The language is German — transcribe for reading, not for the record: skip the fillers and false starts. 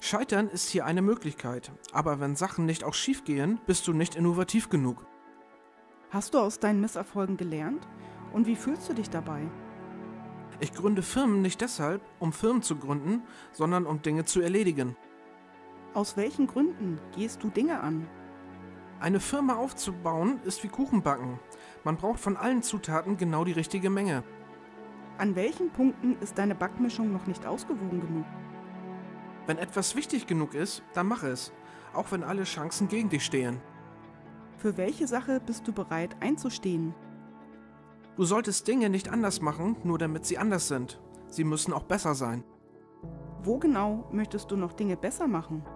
Scheitern ist hier eine Möglichkeit, aber wenn Sachen nicht auch schief gehen, bist du nicht innovativ genug. Hast du aus deinen Misserfolgen gelernt? Und wie fühlst du dich dabei? Ich gründe Firmen nicht deshalb, um Firmen zu gründen, sondern um Dinge zu erledigen. Aus welchen Gründen gehst du Dinge an? Eine Firma aufzubauen ist wie Kuchenbacken. Man braucht von allen Zutaten genau die richtige Menge. An welchen Punkten ist deine Backmischung noch nicht ausgewogen genug? Wenn etwas wichtig genug ist, dann mach es, auch wenn alle Chancen gegen dich stehen. Für welche Sache bist du bereit einzustehen? Du solltest Dinge nicht anders machen, nur damit sie anders sind. Sie müssen auch besser sein. Wo genau möchtest du noch Dinge besser machen?